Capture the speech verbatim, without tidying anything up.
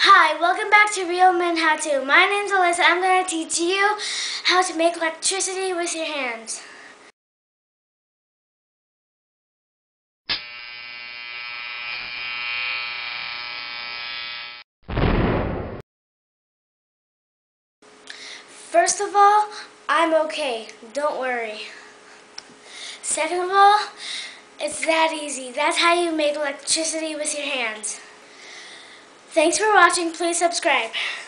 Hi, welcome back to Real Men How To. My name's Alyssa. I'm going to teach you how to make electricity with your hands. First of all, I'm okay. Don't worry. Second of all, it's that easy. That's how you make electricity with your hands. Thanks for watching. Please subscribe.